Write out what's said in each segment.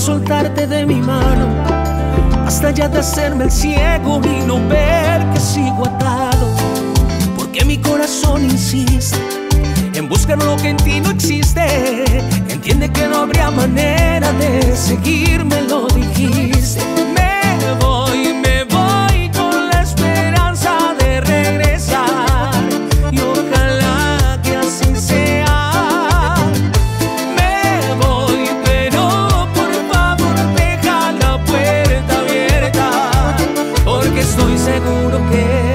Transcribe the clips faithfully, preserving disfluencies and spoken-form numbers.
soltarte de mi mano. Basta ya de hacerme el ciego y no ver que sigo atado, porque mi corazón insiste en buscar lo que en ti no existe. Entiende que no habría manera de seguirme, lo dijiste. Me voy, me voy con la esperanza de regresar, y ojalá que así sea. Me voy, pero por favor deja la puerta abierta, porque estoy seguro que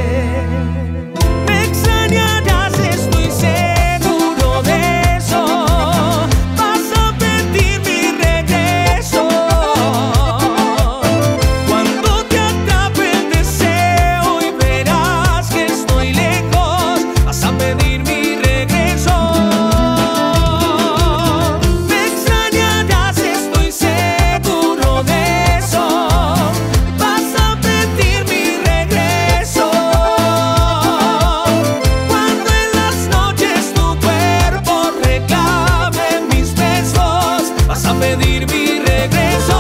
pedir mi regreso.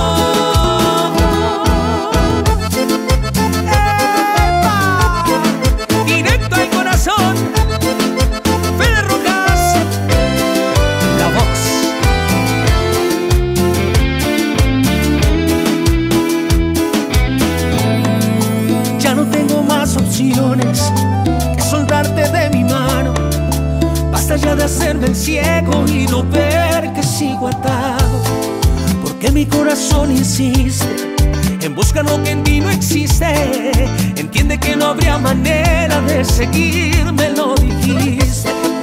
¡Epa! Directo al corazón, Fede Rojas, la voz. Ya no tengo más opciones que soltarte de mi mano. Basta ya de hacerme el ciego y no ver que sigo atado, porque mi corazón insiste en buscar lo que en ti no existe. Entiende que no habría manera de seguirme, lo dijiste.